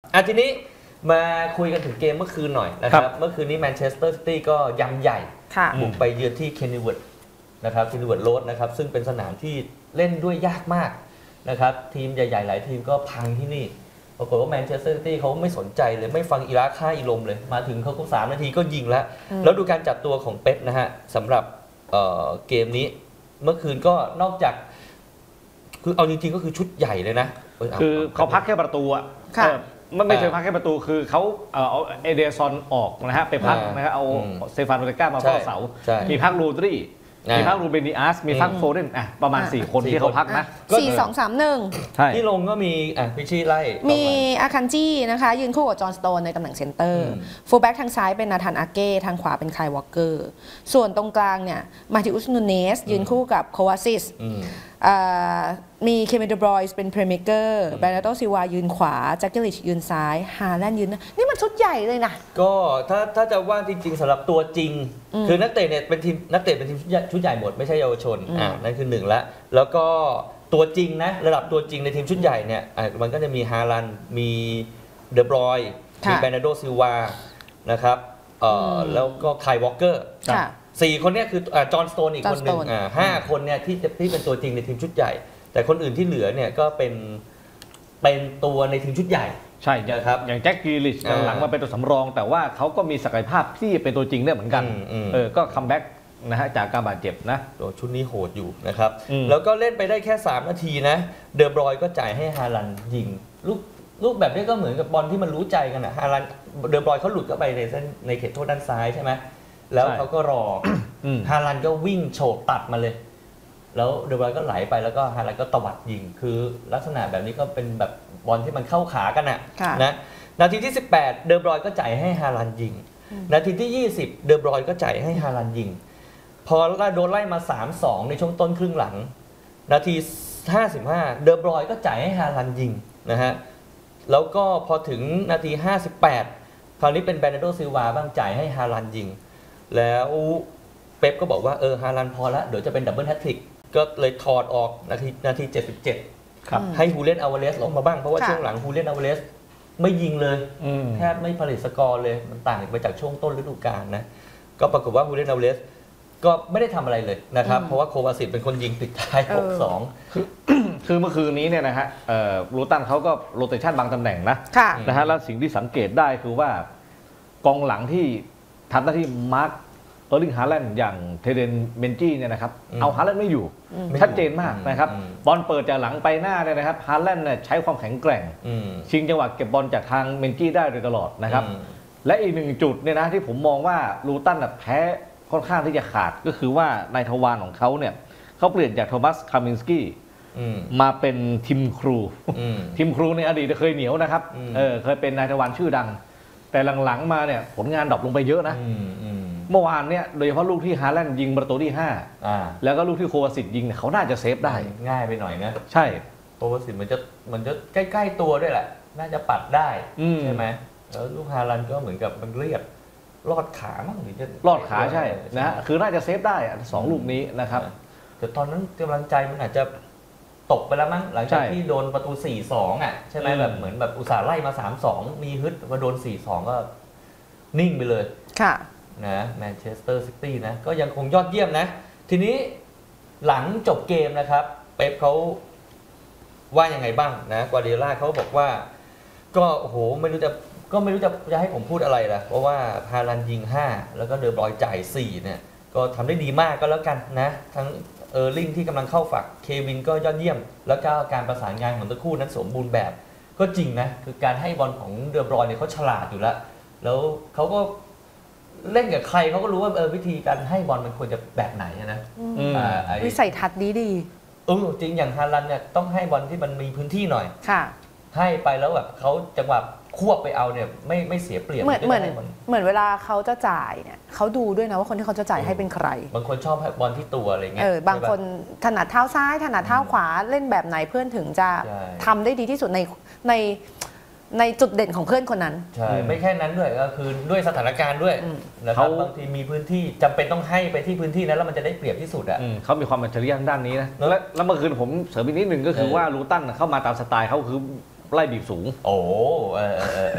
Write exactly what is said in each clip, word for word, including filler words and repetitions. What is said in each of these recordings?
อ่ะทีนี้มาคุยกันถึงเกมเมื่อคืนหน่อยนะครับเมื่อคืนนี้แมนเชสเตอร์ซิตี้ก็ยำใหญ่บุกไปเยือนที่เคนนิเวิร์ดนะครับเคนนิเวิร์ดโรดนะครับซึ่งเป็นสนามที่เล่นด้วยยากมากนะครับทีมใหญ่ๆหลายทีมก็พังที่นี่ปรากฏว่าแมนเชสเตอร์ซิตี้เขาไม่สนใจเลยไม่ฟังอิรักค่าอิลมเลยมาถึงเขาก็สามนาทีก็ยิงแล้วแล้วดูการจัดตัวของเป๊ปนะฮะสำหรับเเกมนี้เมื่อคืนก็นอกจากคือเอาจริงๆก็คือชุดใหญ่เลยนะคือเขาพักแค่ประตูอ่ะไม่ไม่ใช่พักแค่ประตูคือเขาเอาเอเดซอนออกนะฮะไปพักนะครับเอาเซฟานโรเตก้ามาเฝ้าเสามีพักรูดรีมีพักรูเบนิอัสมีพักโฟเดนอ่ะประมาณสี่คนที่เขาพักนะสี่ สอง สาม หนึ่งที่ลงก็มีอ่ะพิชี่ไล่มีอาคันจี้นะคะยืนคู่กับจอห์นสโตนในตำแหน่งเซนเตอร์ฟูลแบ็กทางซ้ายเป็นนาธานอาเก้ทางขวาเป็นไคลวอลเกอร์ส่วนตรงกลางเนี่ยมาติอุสนูเนสยืนคู่กับโควาซิสมีเคมินเดบรอยส์เป็นเพลย์เมเกอร์แบรนาโตซิวายืนขวาแจ็คเกลิชยืนซ้ายฮาแลนด์ยืนนี่มันชุดใหญ่เลยนะก็ถ้าถ้าจะว่าจริงๆสำหรับตัวจริงคือนักเตะเนี่ยเป็นทีมนักเตะเป็นทีมชุดใหญ่หมดไม่ใช่เยาวชนอ่านั่นคือหนึ่งละแล้วก็ตัวจริงนะระดับตัวจริงในทีมชุดใหญ่เนี่ยมันก็จะมีฮาลันมีเดบรอยมีแบรนาโตซิวานะครับเอ่อแล้วก็ไคลวอลเกอร์สี่คนนี้คือจอห์นสโตนอีกคนหนึ่งห้าคนเนี่ยที่ที่เป็นตัวจริงในทีมชุดใหญ่แต่คนอื่นที่เหลือเนี่ยก็เป็นเป็นตัวในทีมชุดใหญ่ใช่ครับอย่างแจ็คกิลิชหลังมาเป็นตัวสำรองแต่ว่าเขาก็มีศักยภาพที่เป็นตัวจริงได้เหมือนกันเออก็คัมแบ็กนะฮะจากการบาดเจ็บนะตัวชุดนี้โหดอยู่นะครับแล้วก็เล่นไปได้แค่สามนาทีนะเดอบรอยก็จ่ายให้ฮาลันยิงลูกลูกแบบนี้ก็เหมือนกับบอลที่มันรู้ใจกันนะฮาลันเดอบรอยเขาหลุดเข้าไปในเส้นในเขตโทษด้านซ้ายใช่ไหมแล้วเขาก็รอฮาลันก็วิ่งโฉบตัดมาเลยแล้วเดอบรอยก็ไหลไปแล้วก็ฮาลันก็ตวัดยิงคือลักษณะแบบนี้ก็เป็นแบบบอลที่มันเข้าขากันนะนะนาทีที่สิบแปดเดอบรอยก็จ่ายให้ฮาลันยิงนาทีที่ยี่สิบเดอบรอยก็จ่ายให้ฮาลันยิงพอโดนไล่มา สามสอง ในช่วงต้นครึ่งหลังนาทีห้าสิบห้าเดอบรอยก็จ่ายให้ฮาลันยิงนะฮะแล้วก็พอถึงนาทีห้าสิบแปดคราวนี้เป็นแบรนาร์โดซิลวาบ้างจ่ายให้ฮาลันยิงแล้วเป๊ปก็บอกว่าเออฮาลันพอแล้วเดี๋ยวจะเป็นดับเบิลแฮตทริกก็เลยถอดออกนาทีนาทีเจ็ดสิบเจ็ดครับให้ฮูเลียนอาวาเรสลงมาบ้างเพราะว่าช่วงหลังฮูเลียนอาวาเรสไม่ยิงเลยแทบไม่ผลิตสกอร์เลยมันต่างไปจากช่วงต้นฤดูกาลนะก็ปรากฏว่าฮูเลียนอาวาเรสก็ไม่ได้ทำอะไรเลยนะครับเพราะว่าโควาซิตเป็นคนยิงปิดท้าย หกสองคือคือเมื่อคืนนี้เนี่ยนะฮะลูตันเขาก็โรเตชันบางตำแหน่งนะนะฮะแล้วสิ่งที่สังเกตได้คือว่ากองหลังที่ทำหน้าที่มาร์คเออร์ลิงฮาแลนด์อย่างเทเดนเบนจี้เนี่ยนะครับเอาฮาแลนด์ไม่อยู่ชัดเจนมากนะครับบอลเปิดจากหลังไปหน้าเนี่ยนะครับฮาแลนด์เนี่ยใช้ความแข็งแกร่งชิงจังหวะเก็บบอลจากทางเบนจี้ได้โดยตลอดนะครับและอีกหนึ่งจุดเนี่ยนะที่ผมมองว่าลูตันแพ้ค่อนข้างที่จะขาดก็คือว่านายทวารของเขาเนี่ยเขาเปลี่ยนจากโทมัสคามินสกี้มาเป็นทีมครูทีมครูในอดีตเคยเหนียวนะครับเออเคยเป็นนายทวารชื่อดังแต่หลังๆมาเนี่ยผลงานดรอปลงไปเยอะนะเมื่อวานเนี่ยโดยเฉพาะลูกที่ฮาแลนด์ยิงประตูที่ห้าแล้วก็ลูกที่โควาซิตยิงเนี่ยเขาน่าจะเซฟได้ง่ายไปหน่อยนะใช่โควาซิตมันจะมันจะใกล้ๆตัวด้วยแหละน่าจะปัดได้ใช่ไหมแล้วลูกฮาแลนด์ก็เหมือนกับมันเรียบลอดขามั้งหรือจะลอดขาใช่นะคือน่าจะเซฟได้สองลูกนี้นะครับแต่ตอนนั้นกำลังใจมันอาจจะตกไปแล้วมั้งหลังจากที่โดนประตู สี่สอง อ่ะใช่ไหมแบบเหมือนแบบอุตส่าห์ไล่มา สามสอง มีฮึดมาโดน สี่สอง ก็นิ่งไปเลยค่ะนะแมนเชสเตอร์ซิตี้นะก็ยังคงยอดเยี่ยมนะทีนี้หลังจบเกมนะครับเป๊ปเขาว่ายังไงบ้างนะกวาร์ดิโอลาเขาบอกว่าก็โอ้โหไม่รู้จะก็ไม่รู้จะจะให้ผมพูดอะไรล่ะเพราะว่าฮาลันยิงห้าแล้วก็เดอบรอยจ่ายสี่เนี่ยก็ทำได้ดีมากก็แล้วกันนะทั้งเออร์ลิงที่กำลังเข้าฝักเควินก็ยอดเยี่ยมแล้วก็การประสานงานของทั้งคู่นั้นสมบูรณ์แบบก็จริงนะคือการให้บอลของเดอบรอยเนี่ยเขาฉลาดอยู่แล้วแล้วเขาก็เล่นกับใครเขาก็รู้ว่าเออวิธีการให้บอลมันควรจะแบบไหนนะวิสัยทัศน์ดีดีเออจริงอย่างฮาลันเนี่ยต้องให้บอลที่มันมีพื้นที่หน่อยค่ะให้ไปแล้วแบบเขาจังหวะควบไปเอาเนี่ยไม่ไม่เสียเปรียบเหมือนเหมือนเหมือนเวลาเขาจะจ่ายเนี่ยเขาดูด้วยนะว่าคนที่เขาจะจ่ายให้เป็นใครบางคนชอบให้บอลที่ตัวอะไรเงี้ยเออบางคนถนัดเท้าซ้ายถนัดเท้าขวาเล่นแบบไหนเพื่อนถึงจะทำได้ดีที่สุดในในในจุดเด่นของเพื่อนคนนั้นใช่ไม่แค่นั้นด้วยก็คือด้วยสถานการณ์ด้วยนะครับบางทีมีพื้นที่จำเป็นต้องให้ไปที่พื้นที่นั้นแล้วมันจะได้เปรียบที่สุดอ่ะเขามีความอัจฉริยะด้านนี้นะแล้วแล้วเมื่อคืนผมเสริมอีกนิดหนึ่งก็คือว่าลูตันเข้ามาตามสไตล์เขาคือไล่บีบสูงโอ้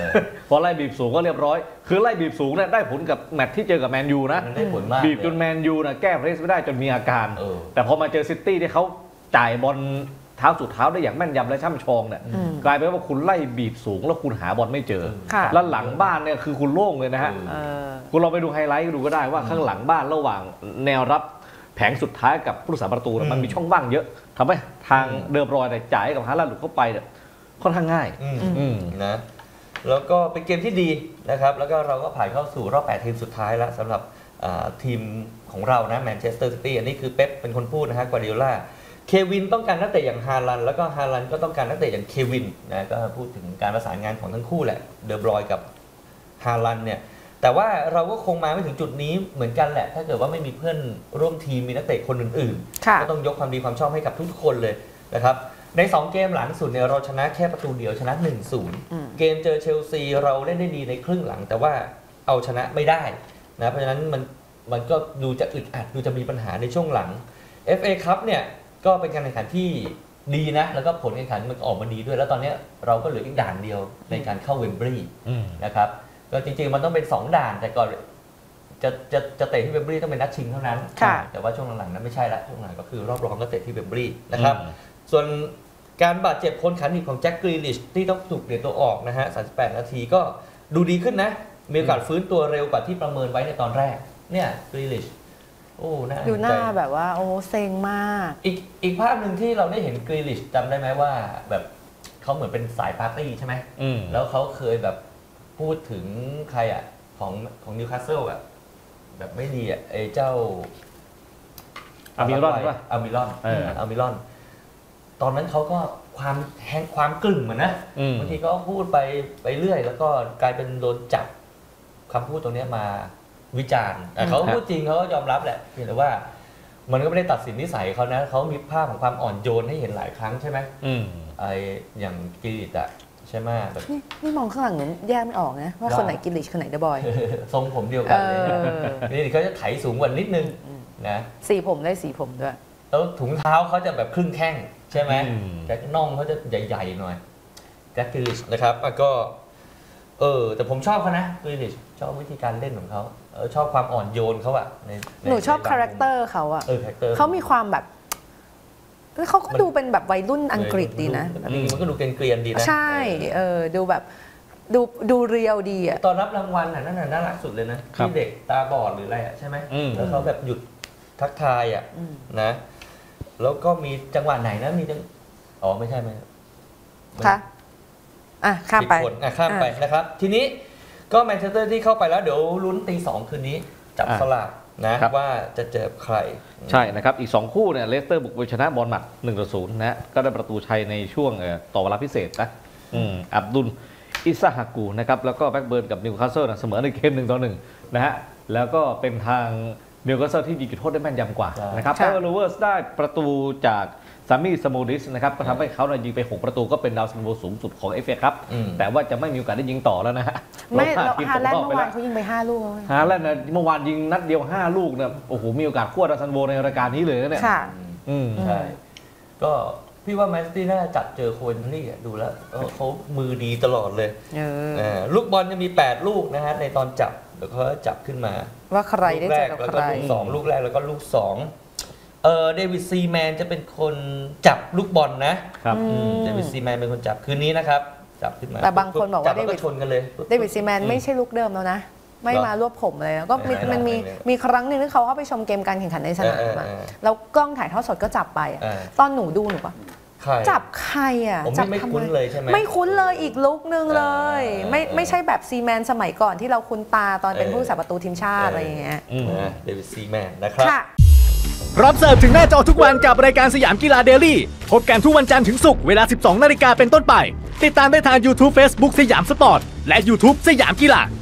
พอไล่บีบสูงก็เรียบร้อยคือไล่บีบสูงเนี่ยได้ผลกับแมตช์ที่เจอกับแมนยูนะได้ผลมากบีบจนแมนยูนะแก้เพรสไม่ได้จนมีอาการเออแต่พอมาเจอซิตี้ที่เขาจ่ายบอลเท้าสุดเท้าได้อย่างแม่นยำและช่ำชองเนี่ยกลายเป็นว่าคุณไล่บีบสูงแล้วคุณหาบอลไม่เจอแล้วหลังบ้านเนี่ยคือคุณโล่งเลยนะฮะคุณลองไปดูไฮไลท์ดูก็ได้ว่าข้างหลังบ้านระหว่างแนวรับแผงสุดท้ายกับผู้รักษาประตูมันมีช่องว่างเยอะทำให้ทางเดิมรอยเนี่ยจ่ายกับฮาลันด์หลุดเข้าไปเนี่ยค่อนข้างง่ายนะแล้วก็เป็นเกมที่ดีนะครับแล้วก็เราก็ผ่านเข้าสู่รอบแปดทีมสุดท้ายแล้วสำหรับทีมของเรานะแมนเชสเตอร์ซิตี้อันนี้คือเป๊ปเป็นคนพูดนะฮะกวาร์ดิโอลาเควินต้องการนักเตะอย่างฮาลันด์แล้วก็ฮาลันด์ก็ต้องการนักเตะอย่างเควินนะก็พูดถึงการประสานงานของทั้งคู่แหละเดอบรอยกับฮาลันด์เนี่ยแต่ว่าเราก็คงมาไม่ถึงจุดนี้เหมือนกันแหละถ้าเกิดว่าไม่มีเพื่อนร่วมทีมมีนักเตะคนอื่นๆก็ต้องยกความดีความชอบให้กับทุกคนเลยนะครับในสองเกมหลังสุดเนี่ยเราชนะแค่ประตูเดียวชนะ หนึ่งศูนย์ เกมเจอเชลซีเราเล่นได้ดีในครึ่งหลังแต่ว่าเอาชนะไม่ได้นะเพราะฉะนั้นมันมันก็ดูจะอึดอัดดูจะมีปัญหาในช่วงหลัง เอฟ เอ Cup เนี่ยก็เป็นการแข่งขันที่ดีนะแล้วก็ผลการแข่งขันมันออกมาดีด้วยแล้วตอนนี้เราก็เหลืออีกด่านเดียวในการเข้าเวมบลีย์นะครับก็จริงๆมันต้องเป็นสองด่านแต่ก่อนจะจะจะเตะที่เวมบลีย์ต้องเป็นนัดชิงเท่านั้นแต่ว่าช่วงหลังๆนั้นไม่ใช่ละช่วงหลังก็คือรอบรองก็เตะที่เวมบลีย์นะครับส่วนการบาดเจ็บคนขันอีกของแจ็คกรีลิชที่ต้องถูกเปลี่ยนตัวออกนะฮะสามสิบแปดนาทีก็ดูดีขึ้นนะมีโอกาสฟื้นตัวเร็วกว่าที่ประเมินไว้ในตอนแรกเนี่ยกรีลิชโอ้น่าดูหน้าแบบว่าโอ้เซ็งมากอีกอีกภาพหนึ่งที่เราได้เห็นกรีลิชจำได้ไหมว่าแบบเขาเหมือนเป็นสายปาร์ตี้ใช่ไหมแล้วเขาเคยแบบพูดถึงใครอ่ะของของนิวคาสเซิลแบบแบบไม่ดีอ่ะไอ้เจ้าอามิรอนป่ะอามิรอนอามิรอนตอนนั้นเขาก็ความแห้งความกลึ่งเหมือนนะบางทีก็พูดไปไปเรื่อยแล้วก็กลายเป็นโดนจับคำพูดตรงนี้มาวิจารณ์เขาพูดจริงเขาก็ยอมรับแหละเพียงแต่ว่ามันก็ไม่ได้ตัดสินนิสัยเขานะเขามีภาพของความอ่อนโยนให้เห็นหลายครั้งใช่ไหมไออย่างกิริตอะใช่ไหมแบบนี่มองข้างหลังนั้นแยกไม่ออกนะว่าคนไหนกิริชคนไหนเดอะบอยทรงผมเดียวกันเลยนี่เขาจะไถสูงกว่านิดนึงนะสีผมได้สีผมด้วยแล้วถุงเท้าเขาจะแบบครึ่งแข้งใช่ไหมแต่น่องเขาจะใหญ่ๆหน่อยแจ็คกิลิชนะครับก็เออแต่ผมชอบเขานะกิลิชชอบวิธีการเล่นของเขาเออชอบความอ่อนโยนเขาอะหนูชอบคาแรคเตอร์เขาอะเขามีความแบบเขาก็ดูเป็นแบบวัยรุ่นอังกฤษดีนะมันก็ดูเกรียนๆดีนะใช่เออดูแบบดูดูเรียวดีอะตอนรับรางวัลน่ะนั่นน่ะน่ารักสุดเลยนะที่เด็กตาบอดหรืออะไรอะใช่ไหมแล้วเขาแบบหยุดทักทายอะนะแล้วก็มีจังหวะไหนนะมีจังอ๋อไม่ใช่ไหมคะอ่ะข้ามไปอ่ะข้ามไปนะครับทีนี้ก็แมนเชสเตอร์ที่เข้าไปแล้วเดี๋ยวลุ้นตีสองคืนนี้จับสลากนะว่าจะเจอใครใช่นะครับอีกสองคู่เนี่ยเลสเตอร์บุกไปชนะบอลหมัดหนึ่งต่อศูนย์นะก็ได้ประตูชัยในช่วงต่อเวลาพิเศษนะอับดุลอิซาฮากูนะครับแล้วก็แบ็กเบิร์นกับนิวคาสเซิลเสมอในเกมหนึ่งต่อหนึ่งนะฮะแล้วก็เป็นทางนิวคาสเซิลที่ยิงจุดโทษได้แม่นยำกว่านะครับเออร์โรเวอร์สได้ประตูจากซามี่สโมดิสนะครับก็ทำให้เขายิงไปหกประตูก็เป็นดาวซันโวสูงสุดของ เอฟ เอ ครับแต่ว่าจะไม่มีโอกาสได้ยิงต่อแล้วนะฮะไม่ฮาแลนด์เมื่อวานเขายิงไปห้าลูกฮาแลนด์เมื่อวานยิงนัดเดียวห้าลูกเนี่ยโอ้โหมีโอกาสควบดาวซันโวในรายการนี้เลยนะเนี่ยค่ะใช่ก็พี่ว่าแมนซิตี้น่าจะจับเจอโคเวนทรีดูแล้วเขามือดีตลอดเลยลูกบอลจะมีแปดลูกนะฮะในตอนจับแล้วเขาจับขึ้นมาว่าใครได้เจอกับใครลูกสองลูกแรกแล้วก็ลูกสองเออเดวิดซีแมนจะเป็นคนจับลูกบอลนะครับเดวิดซีแมนเป็นคนจับคืนนี้นะครับจับขึ้นมาแต่บางคนบอกว่าเดวิดชนกันเลยเดวิดซีแมนไม่ใช่ลูกเดิมแล้วนะไม่มารวบผมเลยแล้วก็มันมีมีครั้งหนึ่งที่เขาเข้าไปชมเกมการแข่งขันในสนามแล้วกล้องถ่ายทอดสดก็จับไปตอนหนูดูหนูก็จับใครอ่ะจับไม่คุ้นเลยใช่ไหมไม่คุ้นเลยอีกลุกนึงเลยไม่ไม่ใช่แบบซีแมนสมัยก่อนที่เราคุ้นตาตอนเป็นผู้สาประตูทีมชาติอะไรอย่างเงี้ยเดวิดซีแมนนะครับรับเสิร์ฟถึงหน้าจอทุกวันกับรายการสยามกีฬาเดลี่พบกันทุกวันจันทร์ถึงศุกร์เวลา สิบสองนาฬิกาเป็นต้นไปติดตามได้ทาง YouTube Facebook สยามสปอร์ตและ YouTube สยามกีฬา